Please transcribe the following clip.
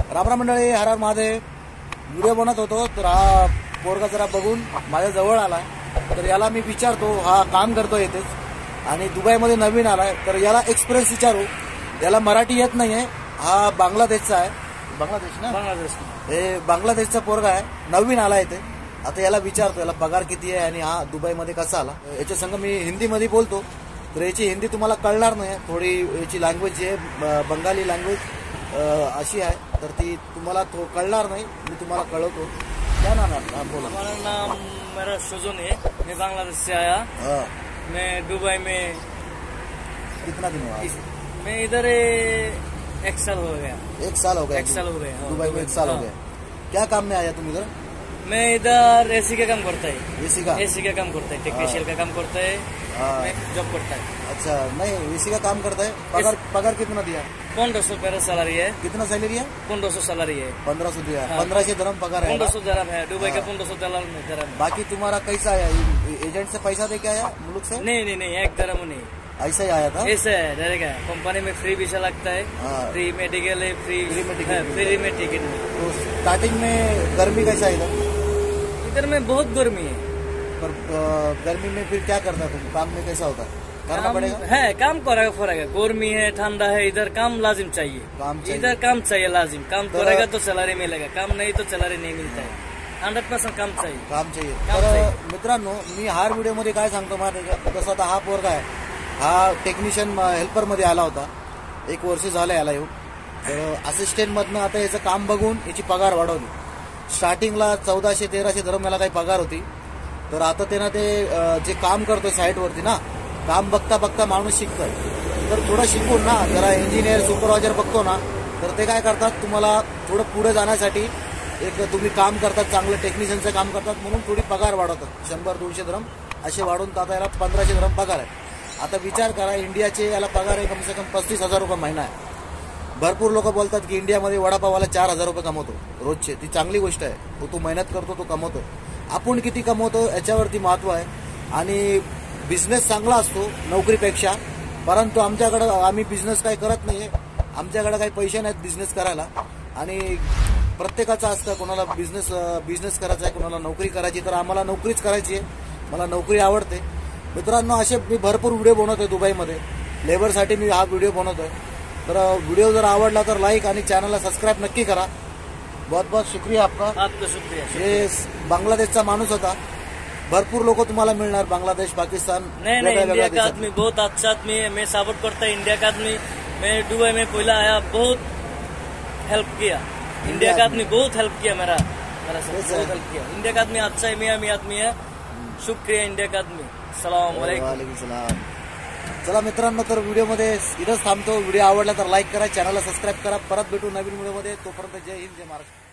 रामराम मंडळी, हर हर महादेव. व्हिडिओ बनवत होतो तर हा पोरगा जरा बघून माझ्या जवळ आला. तर याला मी विचारतो, हा काम करतो येतेच आणि दुबईमध्ये नवीन आलाय, तर याला एक्सपिरियन्स विचारू. याला मराठी येत नाहीये, हा बांगलादेशचा आहे. बांगलादेश ना? बांगलादेश. हे बांगलादेशचा पोरगा आहे, नवीन आला इथे. आता याला विचारतो याला पगार किती आहे आणि हा दुबईमध्ये कसा आला. याच्या संग मी हिंदीमध्ये बोलतो, तर याची हिंदी तुम्हाला कळणार नाही. थोडी याची लँग्वेज आहे बंगाली लँग्वेज अशी आहे, तर ती तुम्हाला कळणार नाही. मी तुम्हाला कळवतो. क्या नाम है? बोला. हमारा नाम मेरा सुजन है. मैं बांग्लादेश से आया. मैं दुबई में कितना दिन हुआ? मैं इधर 1 साल हो गया. 1 साल हो गया? 1 साल हो गया दुबई में 1 साल हो गया. क्या काम में आया तुम इधर? मैं इधर एसी का काम करता है. एसी का काम करता है, टेक्नीशियन का काम करता है. मैं जॉब करता है. अच्छा, नहीं एसी का काम करता है. पगार कितना दिया? 1500 मेरा सैलरी है. कितना सैलरी है? 1500 सैलरी है. 1500 दिया. 1500 dirham पगार है. 1500 dirham है. दुबई का 1500 dirham. बाकी तुम्हारा कैसा है? एजेंट से पैसा दे के आया मुल्क से? नहीं, 1 dirham नहीं. ऐसा ही आया था? ऐसा है, डायरेक्ट है. कंपनी में फ्री वीजा लगता है, फ्री मेडिकल है, फ्री में टिकट में. तो स्टार्टिंग में गर्मी कैसा है इधर में बहुत गर्मी है. पर गर्मी में फिर क्या करता है तुम? काम में कैसा होता है? करना पड़ेगा है. काम करेगा फरेगा. गर्मी है, ठंडा है, इधर काम लाजिम चाहिए. इधर काम चाहिए लाजिम. काम करेगा तो सैलरी मिलेगा, काम नहीं तो सैलरी नहीं मिलता है. 100% काम चाहिए. तर मित्रांनो, मी हर व्हिडिओ मध्ये काय सांगतो माहिती आहे का? जसं आता हा पोरगा आहे, हा टेक्निशियन हेल्पर मध्ये आला होता. 1 वर्ष झालं याला येऊन. तर असिस्टंट मधनं आता याचं काम बघून याची पगार वाढवली. स्टार्टिंगला 1400-1300 dirham याला काही पगार होती. तर आता त्यानं ते जे काम करतोय साईटवरती ना, काम बघता बघता माणूस शिकतोय. तर थोडं शिकून ना, जरा इंजिनियर सुपरवायझर बघतो ना, तर ते काय करतात, तुम्हाला थोडं पुढे जाण्यासाठी एक तुम्ही काम करतात, चांगलं टेक्निशियनचं काम करतात म्हणून थोडी पगार वाढवतात. 100-200 dirham असे वाढून आता याला 1500 dirham पगार आहे. आता विचार करा, इंडियाचे याला पगार आहे कम से कम 35,000 रुपये महिना आहे. भरपूर लोक बोलतात की इंडियामध्ये वडापावाला 4,000 रुपये कमवतो रोजचे. ती चांगली गोष्ट आहे. तो मेहनत करतो, तो कमवतो. आपण किती कमवतो याच्यावरती महत्व आहे. आणि बिझनेस चांगला असतो नोकरीपेक्षा, परंतु आमच्याकडं आम्ही बिझनेस काही करत नाहीये. आमच्याकडे काही पैसे नाहीत बिझनेस करायला. आणि प्रत्येकाचं असतं, कोणाला बिझनेस करायचा आहे, कोणाला नोकरी करायची. तर आम्हाला नोकरीच करायची आहे. मला नोकरी आवडते. मित्रांनो, असे मी भरपूर व्हिडिओ बनवतोय दुबईमध्ये. लेबरसाठी मी हा व्हिडिओ बनवतोय. तर व्हिडिओ जर आवडला तर लाईक आणि चॅनलला सबस्क्राईब नक्की करा. बहुत बहुत शुक्रिया आपका. शुक्रिया. हे बांगलादेशचा माणूस होता. भरपूर लोक तुम्हाला मिळणार, बांगलादेश, पाकिस्तान. नहीं, इंडिया का आदमी बहुत अच्छा आदमी है. मैं सपोर्ट करता है इंडिया का आदमी. मैं दुबई में पहला आया, बहुत हेल्प किया. इंडिया का आदमी बहुत हेल्प किया मेरा बहुत हेल्प किया. इंडिया का आदमी अच्छा है, मियाँ आदमी है. शुक्रिया इंडिया का आदमी. सलाम वालेकुम. चला मित्रांनो, तर व्हिडिओमध्ये इथंच थांबतो. व्हिडिओ आवडला तर लाईक करा, चॅनलला सबस्क्राईब करा. परत भेटू नवीन व्हिडिओमध्ये. तोपर्यंत जय हिंद, जय महाराष्ट्र.